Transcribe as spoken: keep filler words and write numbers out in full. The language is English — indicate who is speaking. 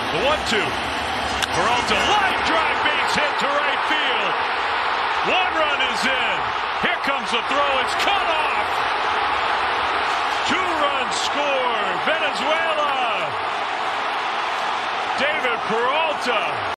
Speaker 1: The one two. Peralta, line drive base hit to right field. One run is in. Here comes the throw. It's cut off. Two runs score. Venezuela. David Peralta.